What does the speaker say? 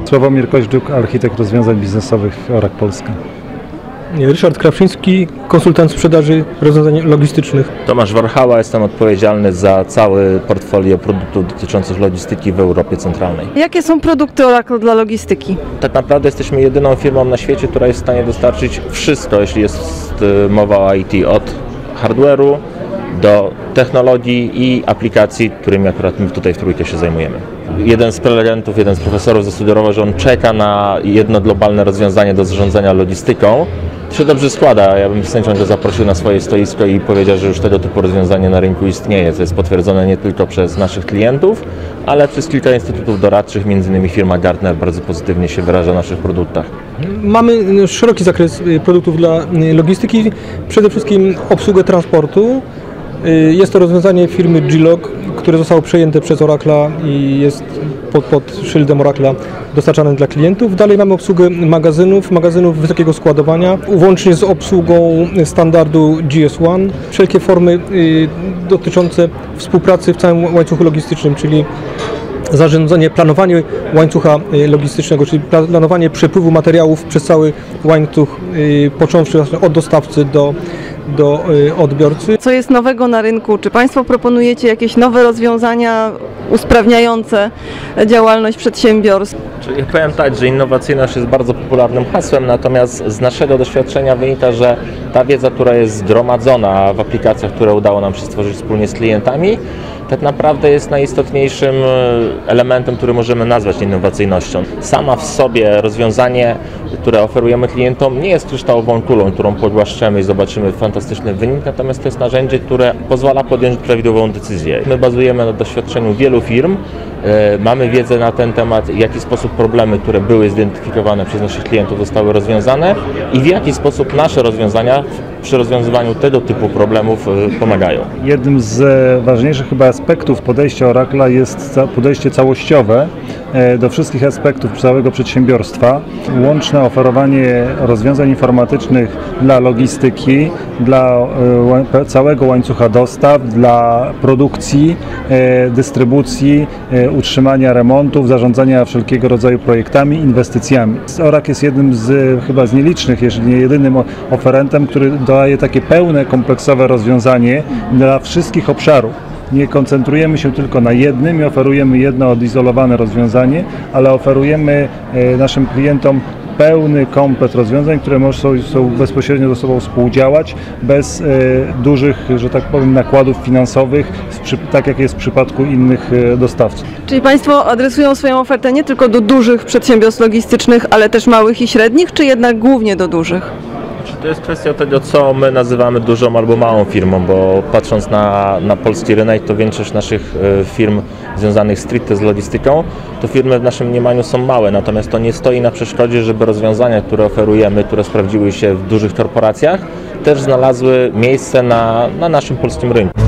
Sławomir Koźdżuk, architekt rozwiązań biznesowych ORAK Polska. Ryszard Krawczyński, konsultant sprzedaży rozwiązań logistycznych. Tomasz Warchała, jestem odpowiedzialny za całe portfolio produktów dotyczących logistyki w Europie Centralnej. Jakie są produkty Oracle dla logistyki? Tak naprawdę jesteśmy jedyną firmą na świecie, która jest w stanie dostarczyć wszystko, jeśli jest mowa o IT, od hardware'u do technologii i aplikacji, którymi akurat my tutaj w trójkę się zajmujemy. Jeden z prelegentów, jeden z profesorów zasugerował, że on czeka na jedno globalne rozwiązanie do zarządzania logistyką. To się dobrze składa. Ja bym z chęcią go zaprosił na swoje stoisko i powiedział, że już tego typu rozwiązanie na rynku istnieje. To jest potwierdzone nie tylko przez naszych klientów, ale przez kilka instytutów doradczych, m.in. firma Gartner bardzo pozytywnie się wyraża w naszych produktach. Mamy szeroki zakres produktów dla logistyki, przede wszystkim obsługę transportu. Jest to rozwiązanie firmy G-Log, które zostało przejęte przez Oracle'a i jest pod szyldem Oracle'a dostarczane dla klientów. Dalej mamy obsługę magazynów wysokiego składowania, łącznie z obsługą standardu GS1. Wszelkie formy dotyczące współpracy w całym łańcuchu logistycznym, czyli zarządzanie, planowanie łańcucha logistycznego, czyli planowanie przepływu materiałów przez cały łańcuch, począwszy od dostawcy do odbiorcy. Co jest nowego na rynku? Czy Państwo proponujecie jakieś nowe rozwiązania usprawniające działalność przedsiębiorstw? Czyli powiem tak, że innowacyjność jest bardzo popularnym hasłem, natomiast z naszego doświadczenia wynika, że ta wiedza, która jest zgromadzona w aplikacjach, które udało nam się stworzyć wspólnie z klientami, tak naprawdę jest najistotniejszym elementem, który możemy nazwać innowacyjnością. Sama w sobie rozwiązanie, które oferujemy klientom, nie jest kryształową kulą, którą pogłaszczemy i zobaczymy fantastyczny wynik, natomiast to jest narzędzie, które pozwala podjąć prawidłową decyzję. My bazujemy na doświadczeniu wielu firm, mamy wiedzę na ten temat, w jaki sposób problemy, które były zidentyfikowane przez naszych klientów, zostały rozwiązane i w jaki sposób nasze rozwiązania przy rozwiązywaniu tego typu problemów pomagają. Jednym z ważniejszych chyba aspektów podejścia Oracle'a jest podejście całościowe do wszystkich aspektów całego przedsiębiorstwa. Łączne oferowanie rozwiązań informatycznych dla logistyki, dla całego łańcucha dostaw, dla produkcji, dystrybucji, utrzymania remontów, zarządzania wszelkiego rodzaju projektami, inwestycjami. Oracle jest jednym chyba z nielicznych, jeżeli nie jedynym oferentem, który daje takie pełne, kompleksowe rozwiązanie dla wszystkich obszarów. Nie koncentrujemy się tylko na jednym i oferujemy jedno odizolowane rozwiązanie, ale oferujemy naszym klientom pełny komplet rozwiązań, które są bezpośrednio ze sobą współdziałać bez dużych, że tak powiem, nakładów finansowych, tak jak jest w przypadku innych dostawców. Czyli Państwo adresują swoją ofertę nie tylko do dużych przedsiębiorstw logistycznych, ale też małych i średnich, czy jednak głównie do dużych? To jest kwestia tego, co my nazywamy dużą albo małą firmą, bo patrząc na polski rynek, to większość naszych firm związanych stricte z logistyką, to firmy w naszym mniemaniu są małe, natomiast to nie stoi na przeszkodzie, żeby rozwiązania, które oferujemy, które sprawdziły się w dużych korporacjach, też znalazły miejsce na naszym polskim rynku.